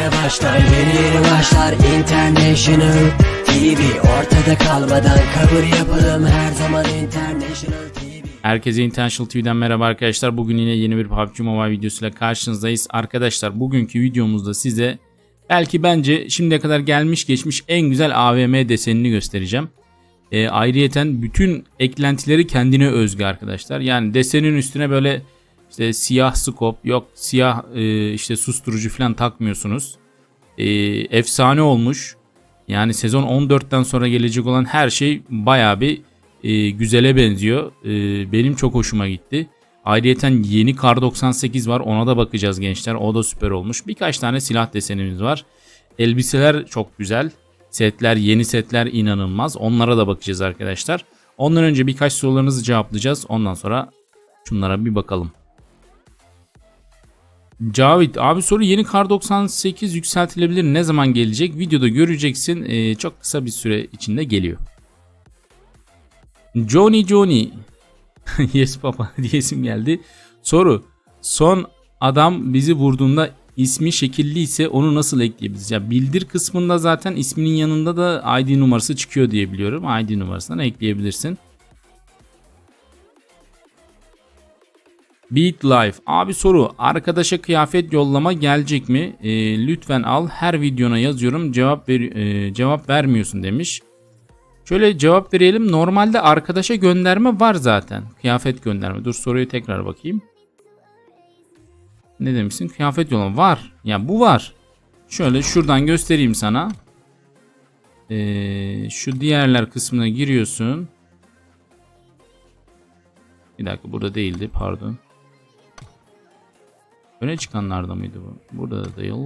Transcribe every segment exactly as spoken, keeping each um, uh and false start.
yeni başlar, yeni yeni başlar International T V. Ortada kalmadan kabul yapalım her zaman International T V. Herkese International T V'den merhaba arkadaşlar. Bugün yine yeni bir P U B G Mobile videosuyla karşınızdayız. Arkadaşlar bugünkü videomuzda size belki bence şimdiye kadar gelmiş geçmiş en güzel A V M desenini göstereceğim. E, ayrıyeten bütün eklentileri kendine özgü arkadaşlar. Yani desenin üstüne böyle işte siyah scope, yok siyah e, işte susturucu falan takmıyorsunuz. E, efsane olmuş. Yani sezon on dörtten sonra gelecek olan her şey bayağı bir e, güzele benziyor. E, benim çok hoşuma gitti. Ayrıyeten yeni Kar doksan sekiz var, ona da bakacağız gençler. O da süper olmuş. Birkaç tane silah desenimiz var. Elbiseler çok güzel. Setler, yeni setler inanılmaz. Onlara da bakacağız arkadaşlar. Ondan önce birkaç sorularınızı cevaplayacağız. Ondan sonra şunlara bir bakalım. Cavit abi soru, yeni Kar doksan sekiz yükseltilebilir, ne zaman gelecek? Videoda göreceksin. Ee, çok kısa bir süre içinde geliyor. Johnny Johnny yes papa diyesim geldi. Soru, son adam bizi vurduğunda ismi şekilli ise onu nasıl ekleyebiliriz? Ya bildir kısmında zaten isminin yanında da I D numarası çıkıyor diye biliyorum. I D numarasından ekleyebilirsin. Beat Life abi soru, arkadaşa kıyafet yollama gelecek mi? E, lütfen al, her videona yazıyorum, cevap ver, e, cevap vermiyorsun demiş. Şöyle cevap verelim. Normalde arkadaşa gönderme var zaten. Kıyafet gönderme. Dur soruyu tekrar bakayım. Ne demişsin? Kıyafet yollama var. Yani bu var. Şöyle şuradan göstereyim sana. Ee, şu diğerler kısmına giriyorsun. Bir dakika, burada değildi, pardon. Öne çıkanlarda mıydı bu? Burada da değil.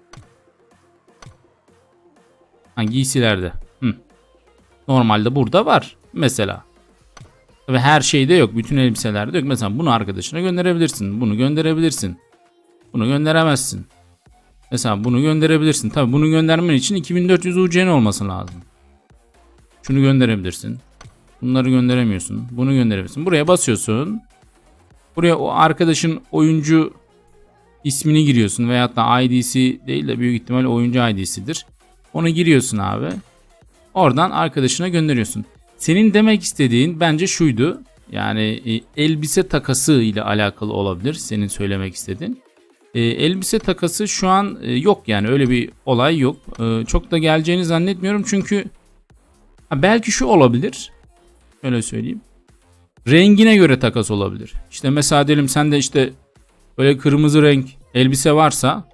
Ha, giysilerde. Hı. Normalde burada var mesela. Ve her şeyde yok. Bütün elbiselerde yok. Mesela bunu arkadaşına gönderebilirsin. Bunu gönderebilirsin. Bunu gönderemezsin. Mesela bunu gönderebilirsin. Tabi bunu göndermen için iki bin dört yüz U C'nin olması lazım. Şunu gönderebilirsin. Bunları gönderemiyorsun. Bunu gönderebilirsin. Buraya basıyorsun. Buraya o arkadaşın oyuncu ismini giriyorsun. Veyahut da I D'si değil de büyük ihtimal oyuncu I D'sidir. Onu giriyorsun abi. Oradan arkadaşına gönderiyorsun. Senin demek istediğin bence şuydu. Yani e, elbise takası ile alakalı olabilir senin söylemek istediğin. E, elbise takası şu an e, yok, yani öyle bir olay yok. E, çok da geleceğini zannetmiyorum çünkü ha, belki şu olabilir. Öyle söyleyeyim. Rengine göre takas olabilir. İşte mesela diyelim sende işte böyle kırmızı renk elbise varsa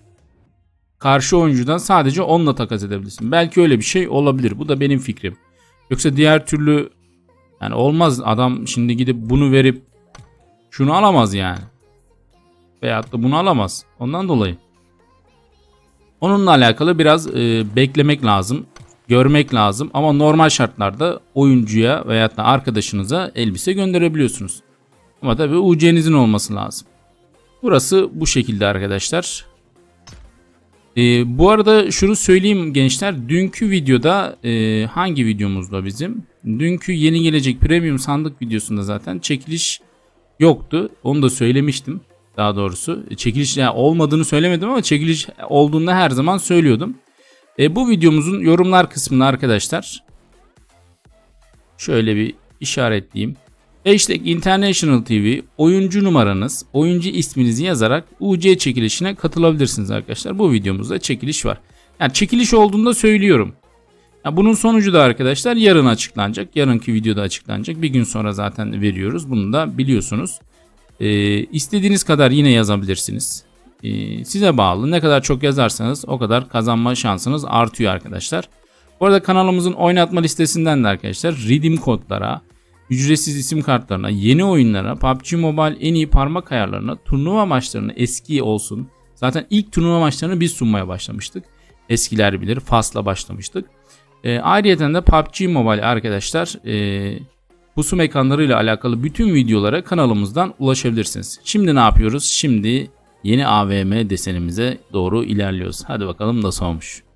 karşı oyuncudan sadece onunla takas edebilirsin. Belki öyle bir şey olabilir. Bu da benim fikrim. Yoksa diğer türlü yani olmaz. Adam şimdi gidip bunu verip şunu alamaz yani. Veyahut da bunu alamaz. Ondan dolayı. Onunla alakalı biraz e, beklemek lazım. Görmek lazım. Ama normal şartlarda oyuncuya veyahut da arkadaşınıza elbise gönderebiliyorsunuz. Ama tabii U C'nizin olması lazım. Burası bu şekilde arkadaşlar. Ee, bu arada şunu söyleyeyim gençler. Dünkü videoda e, hangi videomuzda bizim? Dünkü yeni gelecek premium sandık videosunda zaten çekiliş yoktu. Onu da söylemiştim. Daha doğrusu çekiliş yani olmadığını söylemedim ama çekiliş olduğunda her zaman söylüyordum. E, bu videomuzun yorumlar kısmına arkadaşlar şöyle bir işaretleyeyim. Hashtag International T V oyuncu numaranız, oyuncu isminizi yazarak U C çekilişine katılabilirsiniz arkadaşlar. Bu videomuzda çekiliş var. Yani çekiliş olduğunda söylüyorum. Yani bunun sonucu da arkadaşlar yarın açıklanacak. Yarınki videoda açıklanacak. Bir gün sonra zaten veriyoruz. Bunu da biliyorsunuz. Ee, istediğiniz kadar yine yazabilirsiniz. Ee, size bağlı. Ne kadar çok yazarsanız o kadar kazanma şansınız artıyor arkadaşlar. Bu arada kanalımızın oynatma listesinden de arkadaşlar redeem kodlara, ücretsiz isim kartlarına, yeni oyunlara, P U B G Mobile en iyi parmak ayarlarına, turnuva maçlarına, eski olsun. Zaten ilk turnuva maçlarını biz sunmaya başlamıştık. Eskiler bilir, Fas'la başlamıştık. E, ayrıca de P U B G Mobile arkadaşlar e, pusu mekanlarıyla alakalı bütün videolara kanalımızdan ulaşabilirsiniz. Şimdi ne yapıyoruz? Şimdi yeni A V M desenimize doğru ilerliyoruz. Hadi bakalım nasıl olmuş.